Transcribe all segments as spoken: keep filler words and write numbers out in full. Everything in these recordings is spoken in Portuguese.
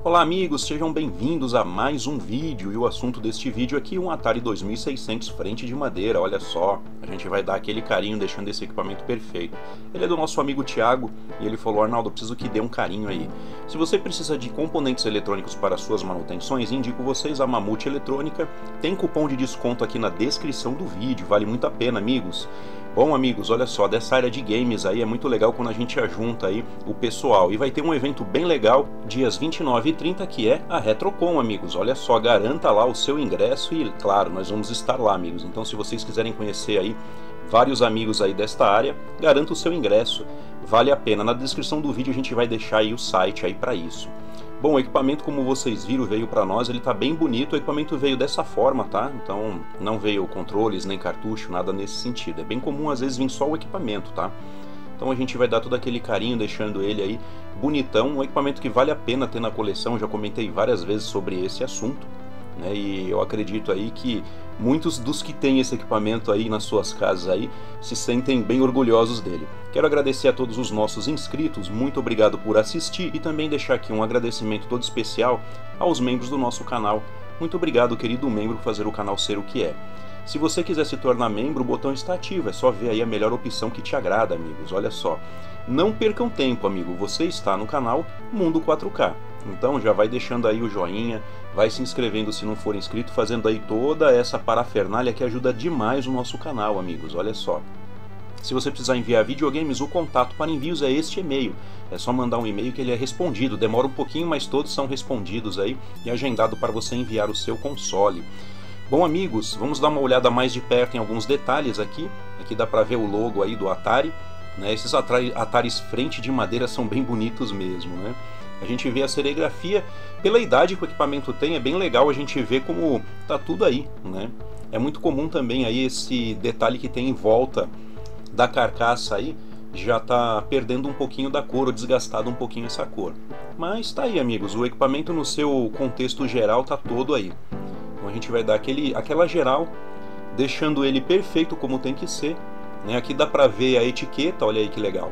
Olá amigos, sejam bem-vindos a mais um vídeo, e o assunto deste vídeo aqui é um Atari dois mil e seiscentos frente de madeira. Olha só, a gente vai dar aquele carinho deixando esse equipamento perfeito. Ele é do nosso amigo Thiago e ele falou: Arnaldo, eu preciso que dê um carinho aí. Se você precisa de componentes eletrônicos para suas manutenções, indico vocês a Mamute Eletrônica. Tem cupom de desconto aqui na descrição do vídeo, vale muito a pena, amigos. Bom amigos, olha só, dessa área de games aí é muito legal quando a gente ajunta aí o pessoal. E vai ter um evento bem legal, dias vinte e nove e trinta, que é a RetroCon, amigos. Olha só, garanta lá o seu ingresso e, claro, nós vamos estar lá, amigos. Então, se vocês quiserem conhecer aí vários amigos aí desta área, garanta o seu ingresso, vale a pena. Na descrição do vídeo a gente vai deixar aí o site aí para isso. Bom, o equipamento, como vocês viram, veio para nós, ele tá bem bonito. O equipamento veio dessa forma, tá? Então não veio controles, nem cartucho, nada nesse sentido. É bem comum às vezes vir só o equipamento, tá? Então a gente vai dar todo aquele carinho, deixando ele aí bonitão. Um equipamento que vale a pena ter na coleção, já comentei várias vezes sobre esse assunto, né? E eu acredito aí que muitos dos que têm esse equipamento aí nas suas casas aí se sentem bem orgulhosos dele. Quero agradecer a todos os nossos inscritos, muito obrigado por assistir, e também deixar aqui um agradecimento todo especial aos membros do nosso canal. Muito obrigado, querido membro, por fazer o canal ser o que é. Se você quiser se tornar membro, o botão está ativo, é só ver aí a melhor opção que te agrada, amigos. Olha só, não percam tempo, amigo, você está no canal Mundo quatro K. Então já vai deixando aí o joinha, vai se inscrevendo se não for inscrito, fazendo aí toda essa parafernália que ajuda demais o nosso canal, amigos. Olha só, se você precisar enviar videogames, o contato para envios é este e-mail. É só mandar um e-mail que ele é respondido, demora um pouquinho, mas todos são respondidos aí e agendado para você enviar o seu console. Bom amigos, vamos dar uma olhada mais de perto em alguns detalhes aqui. Aqui dá para ver o logo aí do Atari, né? Esses Atari, Ataris frente de madeira são bem bonitos mesmo, né? A gente vê a serigrafia, pela idade que o equipamento tem, é bem legal a gente ver como tá tudo aí, né? É muito comum também aí esse detalhe que tem em volta da carcaça aí, já tá perdendo um pouquinho da cor, ou desgastado um pouquinho essa cor. Mas tá aí, amigos, o equipamento no seu contexto geral tá todo aí. Então a gente vai dar aquele, aquela geral, deixando ele perfeito como tem que ser, né? Aqui dá pra ver a etiqueta, olha aí que legal.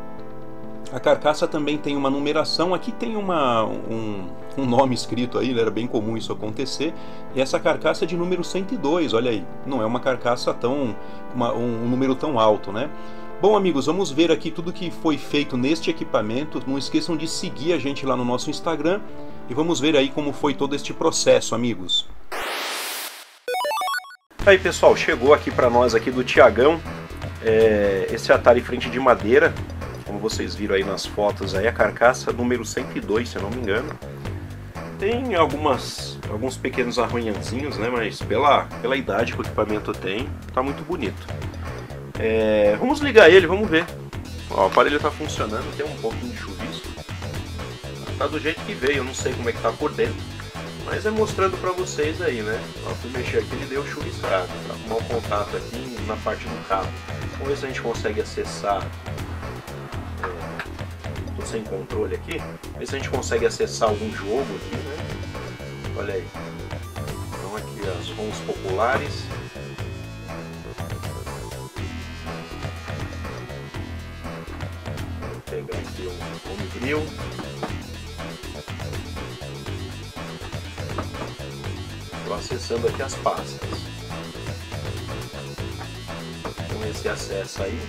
A carcaça também tem uma numeração, aqui tem uma, um, um nome escrito aí, né? Era bem comum isso acontecer. E essa carcaça é de número cento e dois, olha aí. Não é uma carcaça tão, uma, um, um número tão alto, né? Bom amigos, vamos ver aqui tudo que foi feito neste equipamento. Não esqueçam de seguir a gente lá no nosso Instagram. E vamos ver aí como foi todo este processo, amigos. Aí pessoal, chegou aqui para nós aqui do Thiagão, é, esse Atari frente de madeira. Como vocês viram aí nas fotos, aí a carcaça número cento e dois, se eu não me engano. Tem algumas, alguns pequenos arranhãozinhos, né? Mas pela, pela idade que o equipamento tem, tá muito bonito. É, vamos ligar ele, vamos ver. Ó, o aparelho tá funcionando, tem um pouquinho de chuvisco. Tá do jeito que veio, eu não sei como é que tá por dentro. Mas é mostrando pra vocês aí, né? Ó, fui mexer aqui, ele deu chuviscado. Pra arrumar o contato aqui na parte do cabo. Vamos ver se a gente consegue acessar. Tô sem controle aqui, ver se a gente consegue acessar algum jogo aqui, né? Olha aí. Então aqui as ROMs populares. Vou pegar aqui um Homebrew. Estou acessando aqui as pastas. Vamos ver se acessa aí.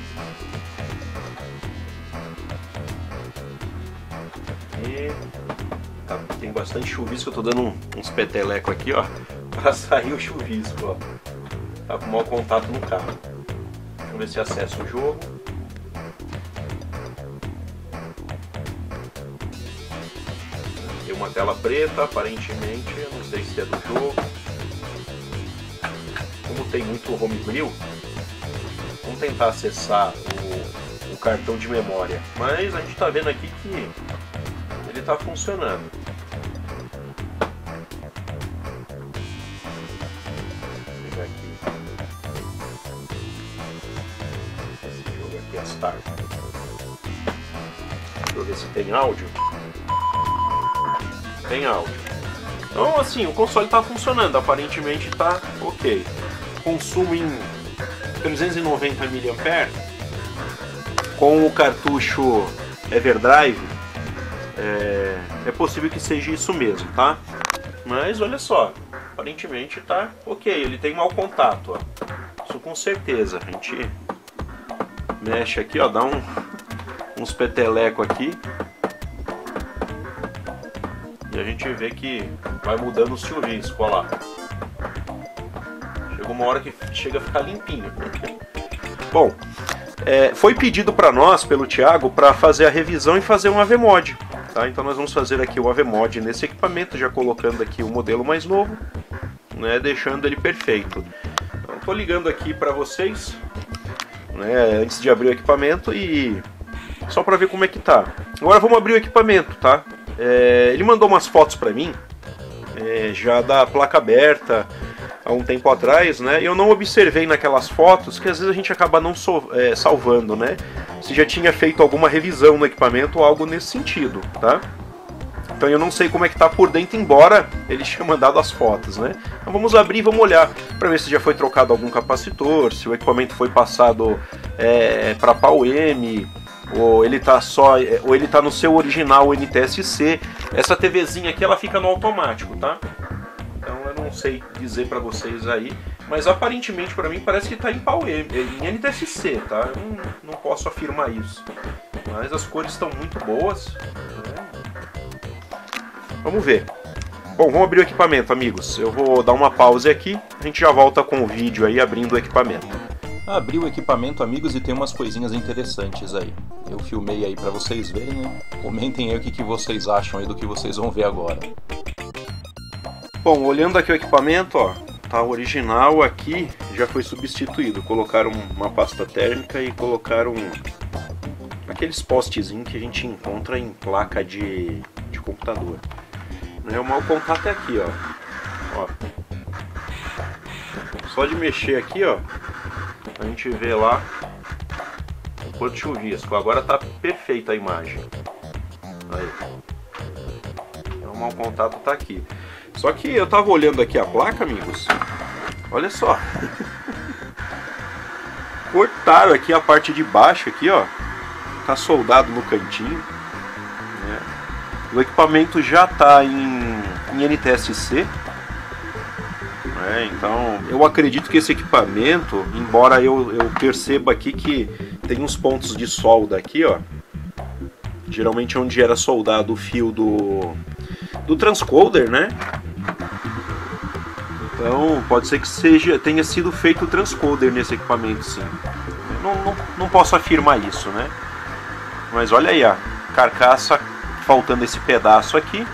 E tá, tem bastante chuvisco, eu tô dando um, uns peteleco aqui, ó, para sair o chuvisco, ó. Tá com mau contato no carro. Vamos ver se acessa o jogo. Tem uma tela preta, aparentemente, eu não sei se é do jogo. Como tem muito Homebrew, vamos tentar acessar o, o cartão de memória. Mas a gente tá vendo aqui que ele está funcionando. Vou pegar aqui esse jogo aqui, a Star. Deixa eu ver se tem áudio. Tem áudio. Então assim, o console está funcionando, aparentemente está ok. Consumo em trezentos e noventa miliamperes. Com o cartucho Everdrive é, é possível que seja isso mesmo, tá? Mas olha só, aparentemente tá ok, ele tem mau contato, ó. Isso com certeza. A gente mexe aqui, ó, dá um, uns peteleco aqui. E a gente vê que vai mudando o chuvisco, ó lá. Chega uma hora que chega a ficar limpinho. Bom, é, foi pedido para nós, pelo Thiago, para fazer a revisão e fazer um A V Mod. Tá? Então nós vamos fazer aqui o A V Mod nesse equipamento, já colocando aqui o modelo mais novo, né, deixando ele perfeito. Então estou ligando aqui para vocês, né, antes de abrir o equipamento, e só para ver como é que tá. Agora vamos abrir o equipamento, tá? É, ele mandou umas fotos para mim, é, já da placa aberta há um tempo atrás, né? Eu não observei naquelas fotos, que às vezes a gente acaba não so, é, salvando, né? Se já tinha feito alguma revisão no equipamento ou algo nesse sentido, tá? Então eu não sei como é que tá por dentro, embora ele tenha mandado as fotos, né? Então vamos abrir e vamos olhar para ver se já foi trocado algum capacitor, se o equipamento foi passado é, para pau M, ou ele tá só, ou ele tá no seu original N T S C. Essa TVzinha aqui ela fica no automático, tá? Então eu não sei dizer para vocês aí, mas aparentemente para mim parece que tá em pau M, em N T S C, tá? Eu não, não posso afirmar isso, mas as cores estão muito boas, né? Vamos ver. Bom, vamos abrir o equipamento, amigos. Eu vou dar uma pausa aqui, a gente já volta com o vídeo aí abrindo o equipamento. Abri o equipamento, amigos, e tem umas coisinhas interessantes aí. Eu filmei aí pra vocês verem, né? Comentem aí o que, que vocês acham aí do que vocês vão ver agora. Bom, olhando aqui o equipamento, ó, tá original aqui, já foi substituído. Colocaram uma pasta térmica e colocaram aqueles postezinhos que a gente encontra em placa de, de computador. O mau contato é aqui, ó. ó. Só de mexer aqui, ó, a gente vê lá o ponto de chuvisco. Agora tá perfeita a imagem. Aí. O mau contato tá aqui. Só que eu tava olhando aqui a placa, amigos. Olha só. Cortaram aqui a parte de baixo aqui, ó. Tá soldado no cantinho. Né? O equipamento já tá em, em N T S C. É, então, eu acredito que esse equipamento, embora eu, eu perceba aqui que tem uns pontos de solda aqui, ó, geralmente onde era soldado o fio do, do transcoder, né? Então, pode ser que seja, tenha sido feito o transcoder nesse equipamento, sim. Não, não, não posso afirmar isso, né? Mas olha aí, a carcaça faltando esse pedaço aqui.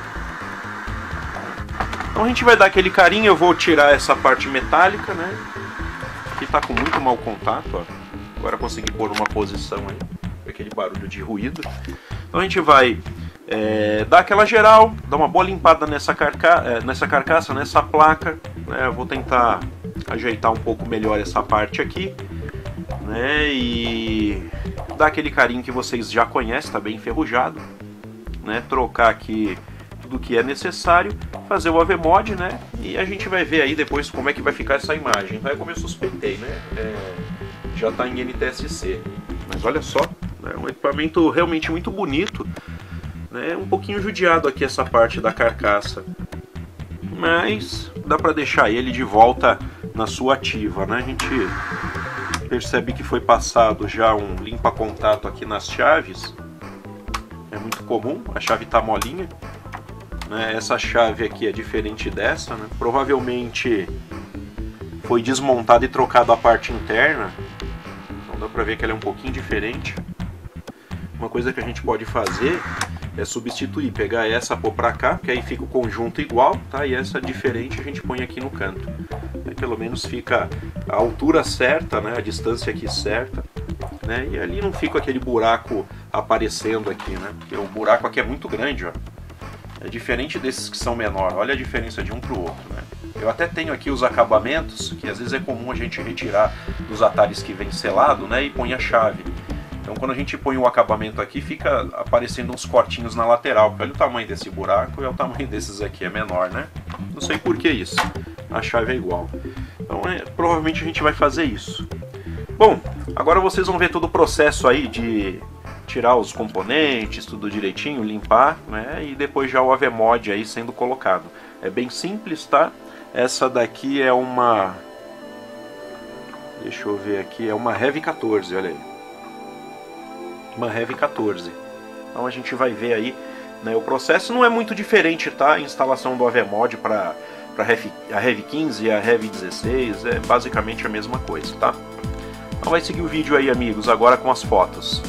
Então a gente vai dar aquele carinho, eu vou tirar essa parte metálica, né? Aqui tá com muito mau contato, ó. Agora consegui pôr uma posição aí, aquele barulho de ruído. Então a gente vai é, dar aquela geral, dar uma boa limpada nessa, carca é, nessa carcaça, nessa placa, né? Eu vou tentar ajeitar um pouco melhor essa parte aqui, né? E dar aquele carinho que vocês já conhecem, tá bem enferrujado, né? Trocar aqui do que é necessário, fazer o A V Mod, né? E a gente vai ver aí depois como é que vai ficar essa imagem. Vai como eu suspeitei, né? É, já está em N T S C. Mas olha só, é um equipamento realmente muito bonito, né? Um pouquinho judiado aqui essa parte da carcaça, mas dá para deixar ele de volta na sua ativa, né? A gente percebe que foi passado já um limpa-contato aqui nas chaves. É muito comum, a chave tá molinha. Essa chave aqui é diferente dessa, né? Provavelmente foi desmontada e trocado a parte interna. Então dá pra ver que ela é um pouquinho diferente. Uma coisa que a gente pode fazer é substituir, pegar essa, pôr pra cá, que aí fica o conjunto igual, tá? E essa diferente a gente põe aqui no canto. Aí pelo menos fica a altura certa, né? A distância aqui certa, né? E ali não fica aquele buraco aparecendo aqui, né? Porque o buraco aqui é muito grande, ó. É diferente desses que são menores. Olha a diferença de um para o outro, né? Eu até tenho aqui os acabamentos, que às vezes é comum a gente retirar dos atalhos que vem selado, né? E põe a chave. Então quando a gente põe o acabamento aqui, fica aparecendo uns cortinhos na lateral. Porque olha o tamanho desse buraco e o tamanho desses aqui é menor, né? Não sei por que isso. A chave é igual. Então é, provavelmente a gente vai fazer isso. Bom, agora vocês vão ver todo o processo aí de... tirar os componentes, tudo direitinho, limpar, né? E depois já o Avemod aí sendo colocado. É bem simples, tá? Essa daqui é uma... Deixa eu ver aqui, é uma Heavy quatorze, olha aí. Uma Heavy quatorze. Então a gente vai ver aí, né? O processo não é muito diferente, tá? A instalação do Avemod para a Heavy quinze e a Heavy dezesseis é basicamente a mesma coisa, tá? Então vai seguir o vídeo aí, amigos, agora com as fotos.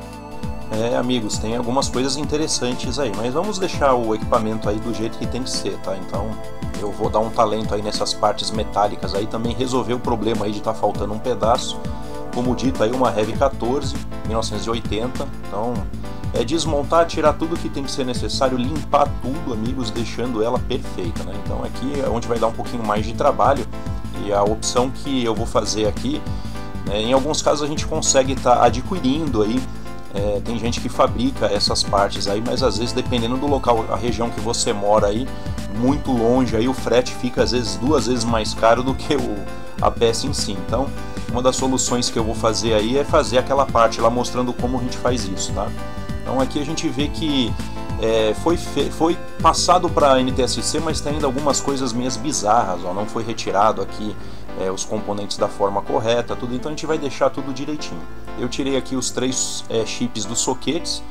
É, amigos, tem algumas coisas interessantes aí, mas vamos deixar o equipamento aí do jeito que tem que ser, tá? Então eu vou dar um talento aí nessas partes metálicas aí, também resolver o problema aí de estar tá faltando um pedaço. Como dito aí, uma Heavy quatorze, mil novecentos e oitenta, então é desmontar, tirar tudo que tem que ser necessário, limpar tudo, amigos, deixando ela perfeita, né? Então aqui é onde vai dar um pouquinho mais de trabalho, e a opção que eu vou fazer aqui, né, em alguns casos a gente consegue estar tá adquirindo aí. É, tem gente que fabrica essas partes aí, mas às vezes dependendo do local, a região que você mora aí, muito longe, aí o frete fica às vezes duas vezes mais caro do que o, a peça em si. Então, uma das soluções que eu vou fazer aí é fazer aquela parte lá mostrando como a gente faz isso, tá? Então aqui a gente vê que é, foi, foi passado para a N T S C, mas tem ainda algumas coisas meio bizarras, ó, não foi retirado aqui é, os componentes da forma correta, tudo, então a gente vai deixar tudo direitinho. Eu tirei aqui os três é, chips dos soquetes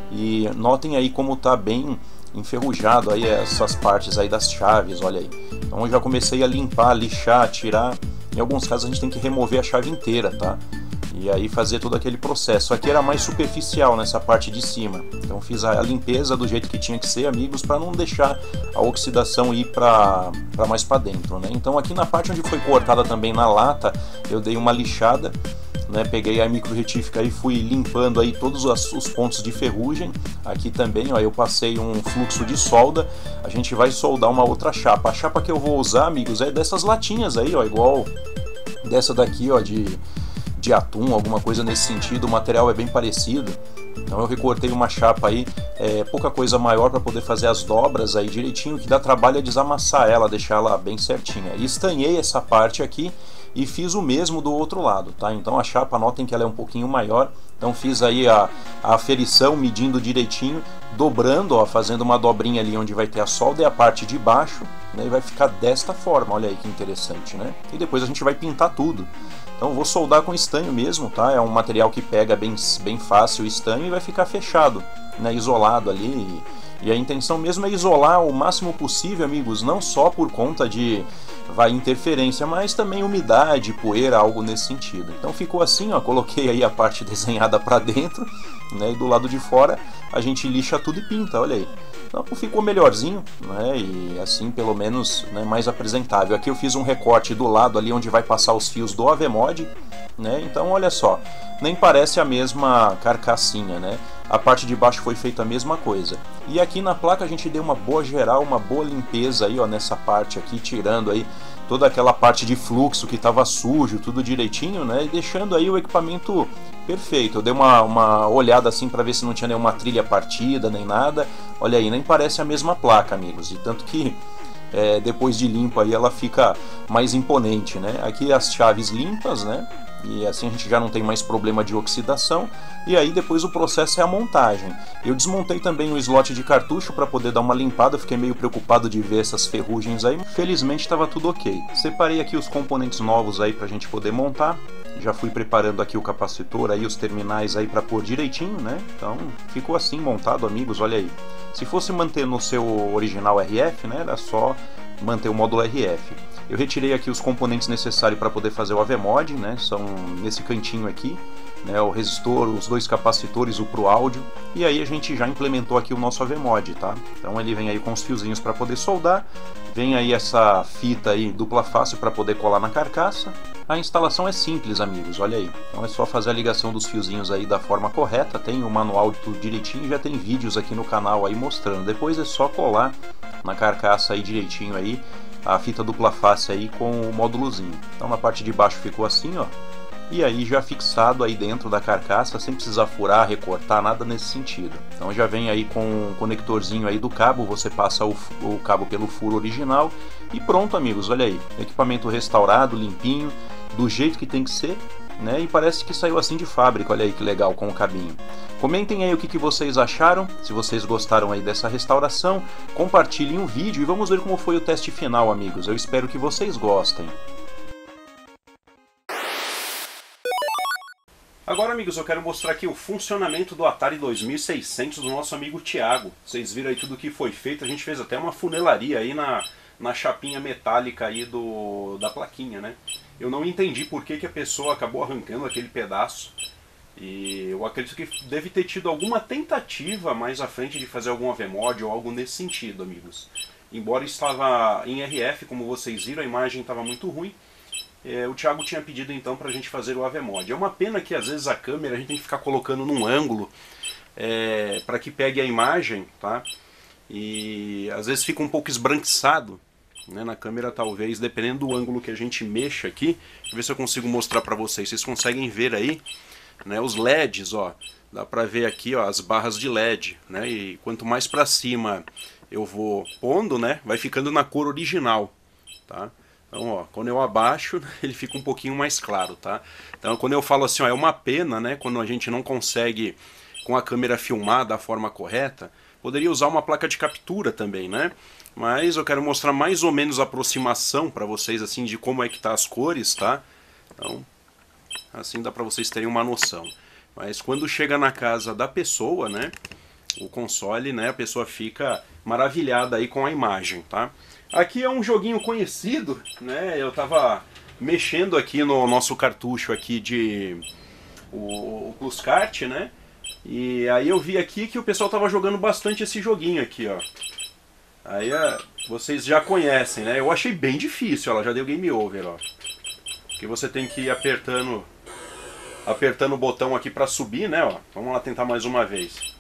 e notem aí como tá bem enferrujado aí essas partes aí das chaves, olha aí. Então eu já comecei a limpar, lixar, tirar. Em alguns casos a gente tem que remover a chave inteira, tá? E aí fazer todo aquele processo. Aqui era mais superficial nessa parte de cima. Então fiz a limpeza do jeito que tinha que ser, amigos, para não deixar a oxidação ir para mais para dentro, né? Então aqui na parte onde foi cortada também na lata, eu dei uma lixada, né? Peguei a micro retífica e fui limpando aí todos os pontos de ferrugem. Aqui também, ó, eu passei um fluxo de solda. A gente vai soldar uma outra chapa. A chapa que eu vou usar, amigos, é dessas latinhas aí, ó, igual dessa daqui, ó, de de atum, alguma coisa nesse sentido. O material é bem parecido, então eu recortei uma chapa aí, é, pouca coisa maior para poder fazer as dobras aí direitinho, que dá trabalho é desamassar ela, deixar ela bem certinha. E estanhei essa parte aqui e fiz o mesmo do outro lado, tá? Então a chapa, notem que ela é um pouquinho maior, então fiz aí a, a aferição, medindo direitinho, dobrando, ó, fazendo uma dobrinha ali onde vai ter a solda e a parte de baixo, né? E vai ficar desta forma, olha aí que interessante, né? E depois a gente vai pintar tudo. Então vou soldar com estanho mesmo, tá? É um material que pega bem, bem fácil o estanho e vai ficar fechado, né? Isolado ali. E, e a intenção mesmo é isolar o máximo possível, amigos, não só por conta de vai interferência, mas também umidade, poeira, algo nesse sentido. Então ficou assim, ó, coloquei aí a parte desenhada para dentro, né? E do lado de fora a gente lixa tudo e pinta, olha aí. Então ficou melhorzinho, né? E assim pelo menos, né, mais apresentável. Aqui eu fiz um recorte do lado ali onde vai passar os fios do Avemod, né? Então olha só, nem parece a mesma carcassinha, né? A parte de baixo foi feita a mesma coisa. E aqui na placa a gente deu uma boa geral, uma boa limpeza aí, ó, nessa parte aqui, tirando aí toda aquela parte de fluxo que estava sujo, tudo direitinho, né? E deixando aí o equipamento perfeito. Eu dei uma, uma olhada assim para ver se não tinha nenhuma trilha partida, nem nada. Olha aí, nem parece a mesma placa, amigos. E tanto que é, depois de limpo aí ela fica mais imponente, né? Aqui as chaves limpas, né? E assim a gente já não tem mais problema de oxidação. E aí depois o processo é a montagem. Eu desmontei também o slot de cartucho para poder dar uma limpada. Fiquei meio preocupado de ver essas ferrugens aí. Felizmente estava tudo ok. Separei aqui os componentes novos aí para a gente poder montar. Já fui preparando aqui o capacitor, aí os terminais aí para pôr direitinho, né? Então ficou assim montado, amigos, olha aí. Se fosse manter no seu original R F, né, era só manter o módulo R F. Eu retirei aqui os componentes necessários para poder fazer o Avemod, né? São nesse cantinho aqui, né? O resistor, os dois capacitores, o pro áudio. E aí a gente já implementou aqui o nosso Avemod, tá? Então ele vem aí com os fiozinhos para poder soldar. Vem aí essa fita aí dupla face para poder colar na carcaça. A instalação é simples, amigos, olha aí. Então é só fazer a ligação dos fiozinhos aí da forma correta. Tem o manual de tudo direitinho, já tem vídeos aqui no canal aí mostrando. Depois é só colar na carcaça aí direitinho aí a fita dupla face aí com o módulozinho. Então na parte de baixo ficou assim, ó. E aí já fixado aí dentro da carcaça, sem precisar furar, recortar, nada nesse sentido. Então já vem aí com o conectorzinho aí do cabo, você passa o, o cabo pelo furo original e pronto, amigos, olha aí. Equipamento restaurado, limpinho, do jeito que tem que ser, né? E parece que saiu assim de fábrica, olha aí que legal com o cabinho. Comentem aí o que, que vocês acharam, se vocês gostaram aí dessa restauração, compartilhem o vídeo e vamos ver como foi o teste final, amigos. Eu espero que vocês gostem. Agora, amigos, eu quero mostrar aqui o funcionamento do Atari dois mil e seiscentos do nosso amigo Thiago. Vocês viram aí tudo que foi feito, a gente fez até uma funelaria aí na, na chapinha metálica aí do, da plaquinha, né? Eu não entendi por que, que a pessoa acabou arrancando aquele pedaço. E eu acredito que deve ter tido alguma tentativa mais à frente de fazer algum A V mod ou algo nesse sentido, amigos. Embora estava em R F, como vocês viram, a imagem estava muito ruim. É, o Thiago tinha pedido então para a gente fazer o A V mod. É uma pena que às vezes a câmera a gente tem que ficar colocando num ângulo é, para que pegue a imagem, tá? E às vezes fica um pouco esbranquiçado, né, na câmera, talvez, dependendo do ângulo que a gente mexa aqui. Deixa eu ver se eu consigo mostrar para vocês. Vocês conseguem ver aí, né, os L E Ds, ó. Dá para ver aqui, ó, as barras de L E D, né? E quanto mais para cima eu vou pondo, né, vai ficando na cor original, tá? Então, ó, quando eu abaixo, ele fica um pouquinho mais claro, tá? Então, quando eu falo assim, ó, é uma pena, né, quando a gente não consegue, com a câmera filmar da forma correta, poderia usar uma placa de captura também, né? Mas eu quero mostrar mais ou menos a aproximação para vocês, assim, de como é que tá as cores, tá? Então, assim dá para vocês terem uma noção. Mas quando chega na casa da pessoa, né, o console, né, a pessoa fica maravilhada aí com a imagem, tá? Aqui é um joguinho conhecido, né? Eu tava mexendo aqui no nosso cartucho aqui de o, o Pluscart, né? E aí eu vi aqui que o pessoal tava jogando bastante esse joguinho aqui, ó. Aí é, vocês já conhecem, né? Eu achei bem difícil, ela já deu game over, ó. Que você tem que ir apertando apertando o botão aqui pra subir, né, ó. Vamos lá tentar mais uma vez.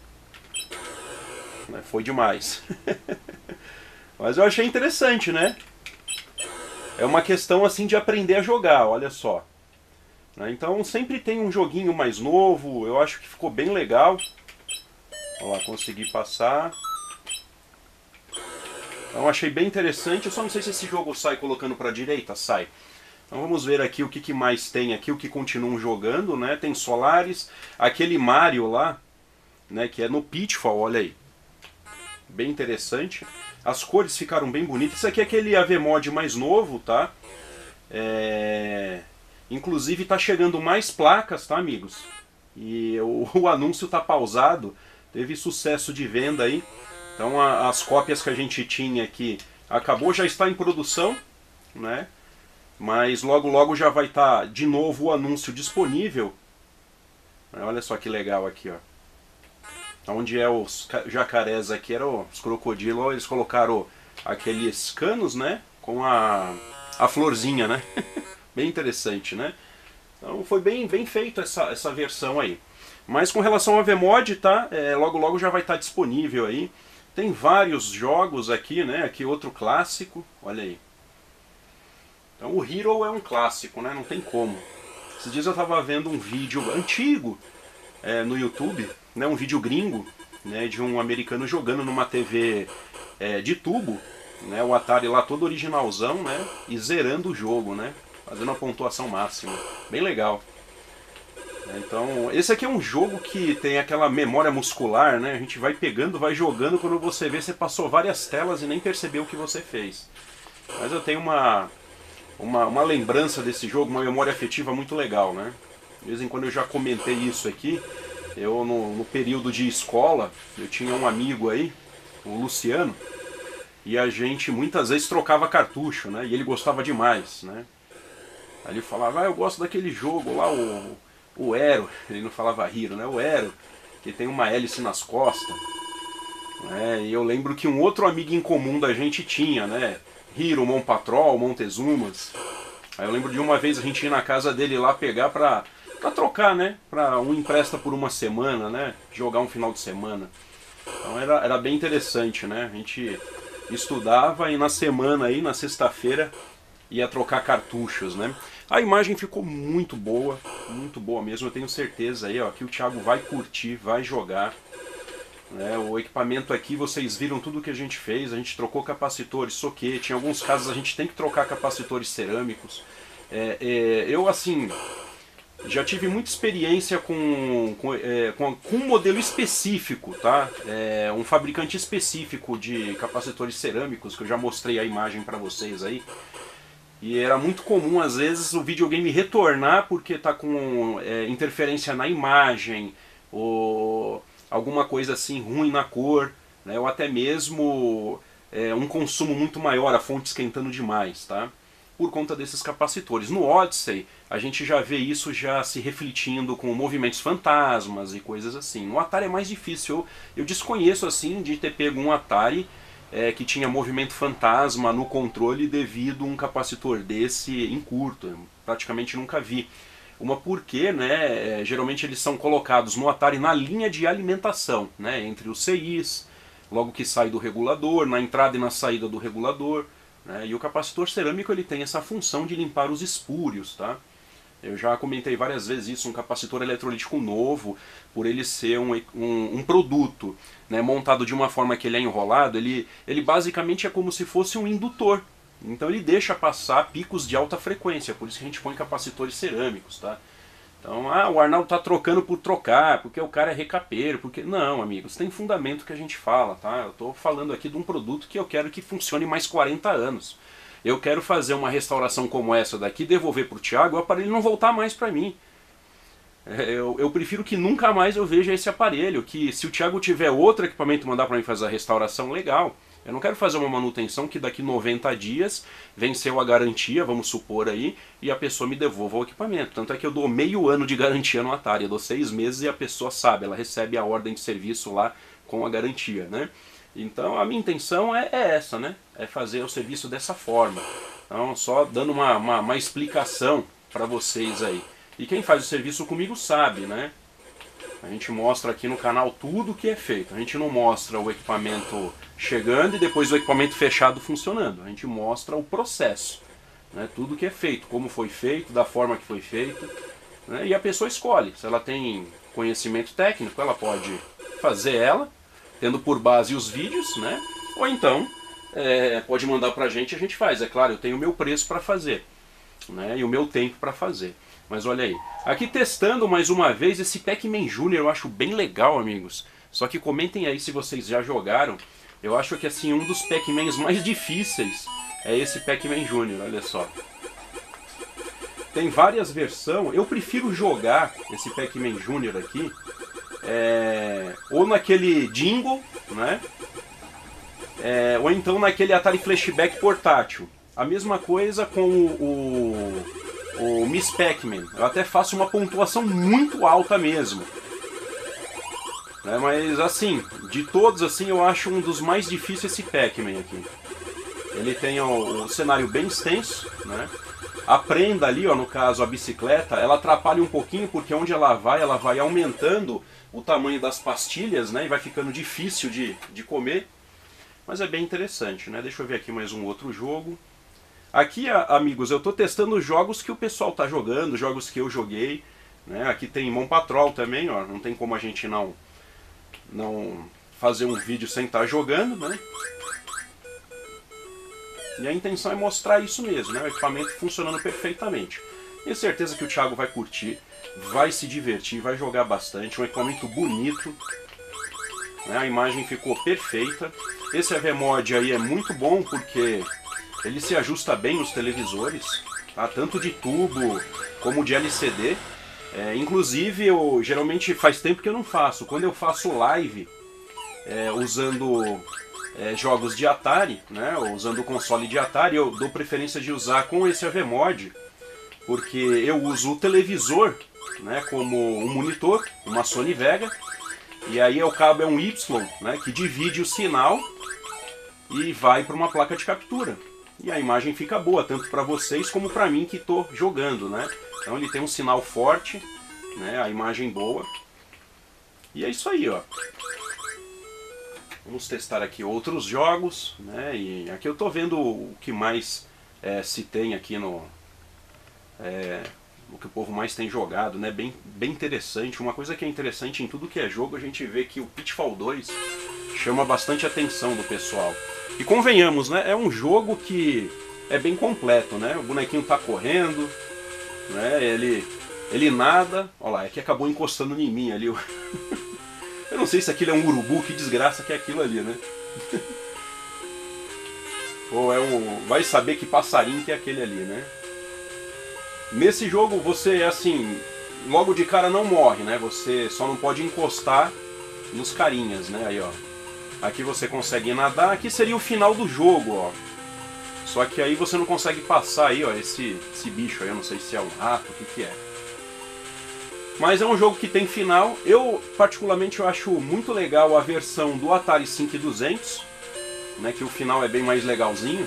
Foi demais. Mas eu achei interessante, né? É uma questão assim de aprender a jogar, olha só. Então sempre tem um joguinho mais novo, eu acho que ficou bem legal. Olha lá, consegui passar. Então achei bem interessante, eu só não sei se esse jogo sai colocando para a direita, sai. Então vamos ver aqui o que, que mais tem aqui, o que continuam jogando, né? Tem Solaris, aquele Mario lá, né, que é no Pitfall, olha aí. Bem interessante. As cores ficaram bem bonitas. Isso aqui é aquele A V mod mais novo, tá? É... Inclusive tá chegando mais placas, tá, amigos? E o, o anúncio tá pausado. Teve sucesso de venda aí. Então a, as cópias que a gente tinha aqui acabou, já está em produção, né? Mas logo logo já vai estar de novo o anúncio disponível. Olha só que legal aqui, ó. Onde é os jacarés aqui, eram os crocodilos, eles colocaram aqueles canos, né, com a, a florzinha, né, bem interessante, né, então foi bem, bem feito essa, essa versão aí. Mas com relação ao A V mod, tá, é, logo logo já vai estar disponível aí, tem vários jogos aqui, né, aqui outro clássico, olha aí. Então o Hero é um clássico, né, não tem como. Esses dias eu estava vendo um vídeo antigo é, no YouTube, né, um vídeo gringo, né, de um americano jogando numa T V é, de tubo, né, o Atari lá todo originalzão, né, e zerando o jogo, né, fazendo a pontuação máxima. Bem legal. Então, esse aqui é um jogo que tem aquela memória muscular, né, a gente vai pegando, vai jogando, quando você vê, você passou várias telas e nem percebeu o que você fez. Mas eu tenho uma, uma, uma lembrança desse jogo, uma memória afetiva muito legal, né. De vez em quando eu já comentei isso aqui. Eu, no, no período de escola, eu tinha um amigo aí, o Luciano, e a gente muitas vezes trocava cartucho, né? E ele gostava demais, né? Aí ele falava, ah, eu gosto daquele jogo lá, o, o Aero, ele não falava Hero, né? O Aero, que tem uma hélice nas costas. Né? E eu lembro que um outro amigo em comum da gente tinha, né? Hero, Mon Patrol, Montezumas. Aí eu lembro de uma vez a gente ir na casa dele lá pegar pra... Pra trocar, né? Pra um empresta por uma semana, né? Jogar um final de semana. Então era, era bem interessante, né? A gente estudava e na semana aí, na sexta-feira, ia trocar cartuchos, né? A imagem ficou muito boa, muito boa mesmo. Eu tenho certeza aí, ó, que o Thiago vai curtir, vai jogar. Né? O equipamento aqui, vocês viram tudo que a gente fez. A gente trocou capacitores, soquete. Em alguns casos a gente tem que trocar capacitores cerâmicos. É, é, eu, assim... Já tive muita experiência com, com, é, com, com um modelo específico, tá? É, um fabricante específico de capacitores cerâmicos, que eu já mostrei a imagem para vocês aí. E era muito comum, às vezes, o videogame retornar porque tá com é, interferência na imagem, ou alguma coisa assim ruim na cor, né? Ou até mesmo é, um consumo muito maior, a fonte esquentando demais, tá? Por conta desses capacitores. No Odyssey, a gente já vê isso já se refletindo com movimentos fantasmas e coisas assim. No Atari é mais difícil. Eu, eu desconheço assim de ter pego um Atari é, que tinha movimento fantasma no controle devido a um capacitor desse em curto. Eu praticamente nunca vi. Uma porque, né, é, geralmente eles são colocados no Atari na linha de alimentação, né, entre os C Is, logo que sai do regulador, na entrada e na saída do regulador. Né? E o capacitor cerâmico ele tem essa função de limpar os espúrios, tá? Eu já comentei várias vezes isso, um capacitor eletrolítico novo, por ele ser um, um, um produto, né, montado de uma forma que ele é enrolado, ele, ele basicamente é como se fosse um indutor. Então ele deixa passar picos de alta frequência, por isso que a gente põe capacitores cerâmicos, tá? Então, ah, o Arnaldo tá trocando por trocar, porque o cara é recapeiro, porque... Não, amigos, tem fundamento que a gente fala, tá? Eu tô falando aqui de um produto que eu quero que funcione mais quarenta anos. Eu quero fazer uma restauração como essa daqui, devolver pro Thiago, o aparelho não voltar mais pra mim. É, eu, eu prefiro que nunca mais eu veja esse aparelho, que se o Thiago tiver outro equipamento e mandar pra mim fazer a restauração, legal. Eu não quero fazer uma manutenção que daqui noventa dias venceu a garantia, vamos supor aí, e a pessoa me devolva o equipamento. Tanto é que eu dou meio ano de garantia no Atari, eu dou seis meses e a pessoa sabe, ela recebe a ordem de serviço lá com a garantia, né? Então a minha intenção é, é essa, né? É fazer o serviço dessa forma. Então só dando uma, uma, uma explicação para vocês aí. E quem faz o serviço comigo sabe, né? A gente mostra aqui no canal tudo o que é feito. A gente não mostra o equipamento chegando e depois o equipamento fechado funcionando. A gente mostra o processo, né? Tudo que é feito, como foi feito, da forma que foi feito, né? E a pessoa escolhe. Se ela tem conhecimento técnico, ela pode fazer ela, tendo por base os vídeos, né? Ou então é, pode mandar pra gente e a gente faz. É claro, eu tenho o meu preço para fazer, né? E o meu tempo para fazer. Mas olha aí, aqui testando mais uma vez esse Pac-Man Júnior, eu acho bem legal, amigos. Só que comentem aí se vocês já jogaram. Eu acho que assim, um dos Pac-Mans mais difíceis é esse Pac-Man Júnior, olha só. Tem várias versões, eu prefiro jogar esse Pac-Man Júnior aqui, é, ou naquele Jingle, né? É, ou então naquele Atari Flashback portátil. A mesma coisa com o... o o Miss Pac-Man. Eu até faço uma pontuação muito alta mesmo. Né, mas assim, de todos assim, eu acho um dos mais difíceis esse Pac-Man aqui. Ele tem o, o cenário bem extenso, né? A prenda ali, ó, no caso a bicicleta, ela atrapalha um pouquinho porque onde ela vai, ela vai aumentando o tamanho das pastilhas, né? E vai ficando difícil de, de comer. Mas é bem interessante, né? Deixa eu ver aqui mais um outro jogo. Aqui, amigos, eu estou testando jogos que o pessoal está jogando, jogos que eu joguei, né? Aqui tem Mon Patrol também, ó, não tem como a gente não, não fazer um vídeo sem estar jogando, né? E a intenção é mostrar isso mesmo, né? O equipamento funcionando perfeitamente. Tenho certeza que o Thiago vai curtir, vai se divertir, vai jogar bastante, um equipamento bonito, né? A imagem ficou perfeita. Esse A V Mod aí é muito bom porque... ele se ajusta bem nos televisores, tá? Tanto de tubo como de L C D. É, inclusive, eu geralmente faz tempo que eu não faço. Quando eu faço live é, usando é, jogos de Atari, né, ou usando o console de Atari, eu dou preferência de usar com esse A V Mod, porque eu uso o televisor, né, como um monitor, uma Sony Vega, e aí o cabo é um Y, né, que divide o sinal e vai para uma placa de captura. E a imagem fica boa, tanto para vocês como para mim que estou jogando, né? Então ele tem um sinal forte, né? A imagem boa. E é isso aí, ó. Vamos testar aqui outros jogos, né? E aqui eu estou vendo o que mais é, se tem aqui no... É, o que o povo mais tem jogado, né? Bem, bem interessante. Uma coisa que é interessante em tudo que é jogo, a gente vê que o Pitfall dois chama bastante atenção do pessoal. E convenhamos, né? É um jogo que é bem completo, né? O bonequinho tá correndo, né? Ele Ele nada, olha lá, é que acabou encostando em mim ali. Eu não sei se aquilo é um urubu, que desgraça que é aquilo ali, né? Ou é um... vai saber que passarinho que é aquele ali, né? Nesse jogo você, assim, logo de cara não morre, né? Você só não pode encostar nos carinhas, né? Aí, ó. Aqui você consegue nadar, aqui seria o final do jogo, ó. Só que aí você não consegue passar aí, ó, esse, esse bicho aí, eu não sei se é um rato, o que que é. Mas é um jogo que tem final. Eu, particularmente, eu acho muito legal a versão do Atari cinco mil e duzentos, né, que o final é bem mais legalzinho.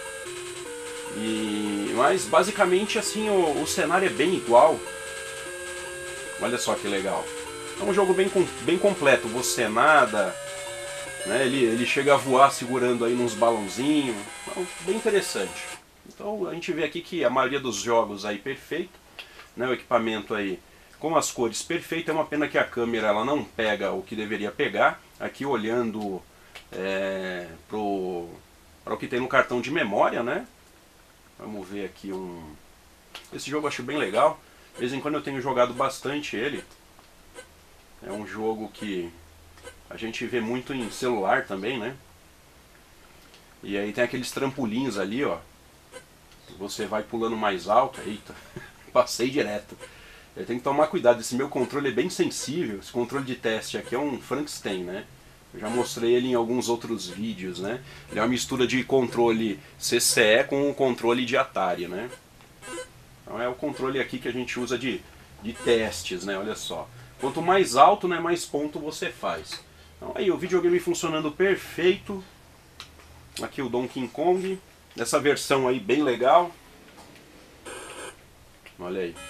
E, mas, basicamente, assim, o, o cenário é bem igual. Olha só que legal. É um jogo bem, bem completo. Você nada, né, ele, ele chega a voar segurando aí nos balãozinhos. Então, bem interessante. Então, a gente vê aqui que a maioria dos jogos aí perfeito, né, o equipamento aí com as cores perfeitas. É uma pena que a câmera ela não pega o que deveria pegar. Aqui olhando é, pro, para o que tem no cartão de memória, né? Vamos ver aqui um... Esse jogo eu acho bem legal. De vez em quando eu tenho jogado bastante ele. É um jogo que a gente vê muito em celular também, né? E aí tem aqueles trampolins ali, ó. Você vai pulando mais alto. Eita, passei direto. Eu tenho que tomar cuidado, esse meu controle é bem sensível. Esse controle de teste aqui é um Frankenstein, né? Eu já mostrei ele em alguns outros vídeos, né? Ele é uma mistura de controle C C E com o controle de Atari, né? Então é o controle aqui que a gente usa de, de testes, né? Olha só. Quanto mais alto, né, mais ponto você faz. Então aí, o videogame funcionando perfeito. Aqui o Donkey Kong. Essa versão aí bem legal. Olha aí.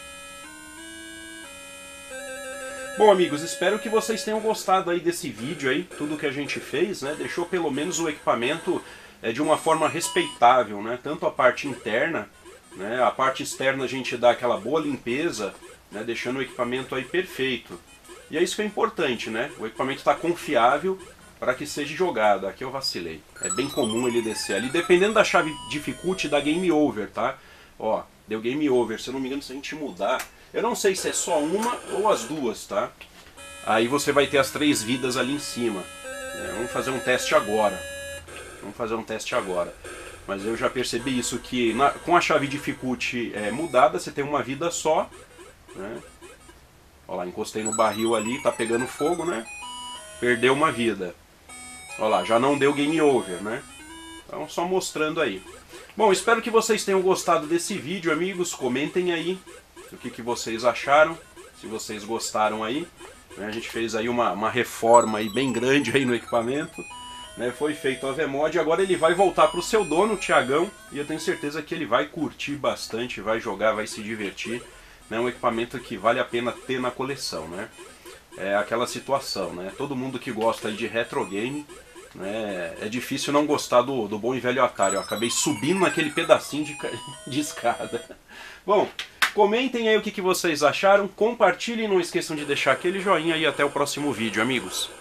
Bom, amigos, espero que vocês tenham gostado aí desse vídeo aí, tudo que a gente fez, né? Deixou pelo menos o equipamento é, de uma forma respeitável, né? Tanto a parte interna, né? A parte externa a gente dá aquela boa limpeza, né? Deixando o equipamento aí perfeito. E é isso que é importante, né? O equipamento está confiável para que seja jogado. Aqui eu vacilei. É bem comum ele descer ali, dependendo da chave difficulty, da game over, tá? Ó, deu game over. Se eu não me engano, se a gente mudar... Eu não sei se é só uma ou as duas, tá? Aí você vai ter as três vidas ali em cima. É, vamos fazer um teste agora. Vamos fazer um teste agora. Mas eu já percebi isso, que na, com a chave difficulty é, mudada, você tem uma vida só. Né? Olha lá, encostei no barril ali, tá pegando fogo, né? Perdeu uma vida. Olha lá, já não deu game over, né? Então, só mostrando aí. Bom, espero que vocês tenham gostado desse vídeo, amigos. Comentem aí o que, que vocês acharam, se vocês gostaram aí. Né? A gente fez aí uma, uma reforma aí bem grande aí no equipamento. Né? Foi feito a V-Mod, agora ele vai voltar para o seu dono, o Thiagão, e eu tenho certeza que ele vai curtir bastante, vai jogar, vai se divertir. É um equipamento que vale a pena ter na coleção, né? É aquela situação, né? Todo mundo que gosta de retro game, né? É difícil não gostar do, do bom e velho Atari. Eu acabei subindo naquele pedacinho de, de escada. Bom, comentem aí o que, que vocês acharam, compartilhem, não esqueçam de deixar aquele joinha e até o próximo vídeo, amigos.